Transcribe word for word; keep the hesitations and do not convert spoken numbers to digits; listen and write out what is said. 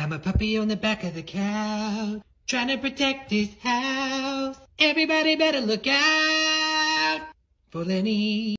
I'm a puppy on the back of the couch, trying to protect this house. Everybody better look out for Lenny.